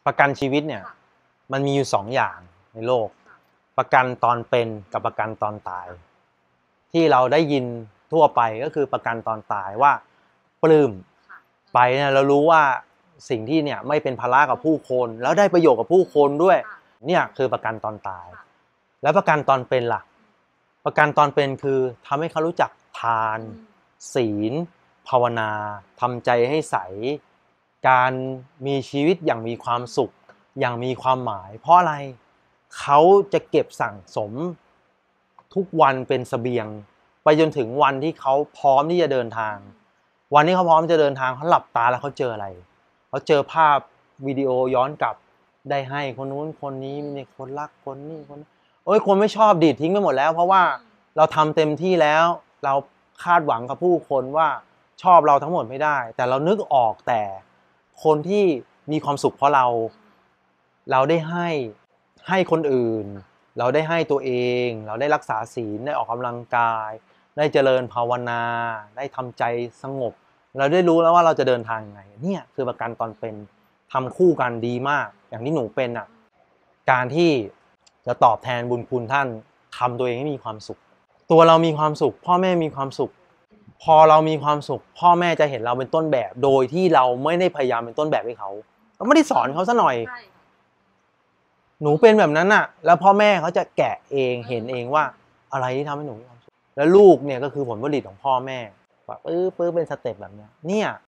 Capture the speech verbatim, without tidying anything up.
ประกันชีวิตเนี่ยมันมีอยู่สองอย่างในโลกประกันตอนเป็นกับประกันตอนตายที่เราได้ยินทั่วไปก็คือประกันตอนตายว่าปลื้มไปเนี่ยเรารู้ว่าสิ่งที่เนี่ยไม่เป็นภาระกับผู้คนแล้วได้ประโยชน์กับผู้คนด้วยเนี่ยคือประกันตอนตายแล้วประกันตอนเป็นล่ะประกันตอนเป็นคือทำให้เขารู้จักทานศีลภาวนาทำใจให้ใสการมีชีวิตอย่างมีความสุขอย่างมีความหมายเพราะอะไรเขาจะเก็บสั่งสมทุกวันเป็นเสบียงไปจนถึงวันที่เขาพร้อมที่จะเดินทางวันที่เขาพร้อมจะเดินทางเขาหลับตาแล้วเขาเจออะไรเขาเจอภาพวิดีโอย้อนกลับได้ให้คนนู้นคนนี้มีคนรักคนนี้คนโอ้ยคนไม่ชอบดีดทิ้งไปหมดแล้วเพราะว่าเราทำเต็มที่แล้วเราคาดหวังกับผู้คนว่าชอบเราทั้งหมดไม่ได้แต่เรานึกออกแต่คนที่มีความสุขเพราะเราเราได้ให้ให้คนอื่นเราได้ให้ตัวเองเราได้รักษาศีลได้ออกกำลังกายได้เจริญภาวนาได้ทำใจสงบเราได้รู้แล้วว่าเราจะเดินทางยังไงเนี่ยคือประกันตอนเป็นทำคู่กันดีมากอย่างที่หนูเป็นอ่ะการที่จะตอบแทนบุญคุณท่านทำตัวเองให้มีความสุขตัวเรามีความสุขพ่อแม่มีความสุขพอเรามีความสุขพ่อแม่จะเห็นเราเป็นต้นแบบโดยที่เราไม่ได้พยายามเป็นต้นแบบให้เขาเราไม่ได้สอนเขาซะหน่อยหนูเป็นแบบนั้นน่ะแล้วพ่อแม่เขาจะแกะเองเห็นเองว่าอะไรที่ทำให้หนูมีความสุขแล้วลูกเนี่ยก็คือผลผลิตของพ่อแม่แบบปื้อปื้อเป็นสเต็ปแบบเนี้ยเนี่ย